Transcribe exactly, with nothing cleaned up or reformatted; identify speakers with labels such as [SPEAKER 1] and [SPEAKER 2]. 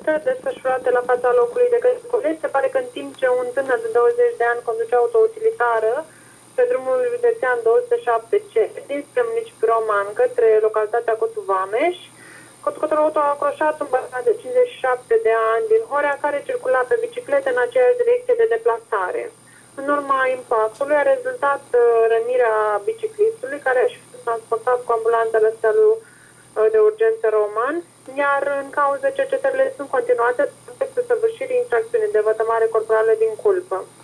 [SPEAKER 1] cercetări desfășurate la fața locului de către colegi, se pare că în timp ce un tânăr de douăzeci de ani conducea autoutilitară pe drumul județean două sute șapte C dinspre municipiul Roman către localitatea Cotuvameș, conducătorul auto a croșat un bărbat de cincizeci și șapte de ani din Horea care circula pe bicicletă în aceeași direcție de deplasare. În urma impactului a rezultat uh, rănirea biciclistului, care a fost transportat cu ambulanța la Spitalul uh, de Urgență Roman, iar în cauză cercetările sunt continuate în contextul săvârșirii infracțiunii de vătămare corporală din culpă.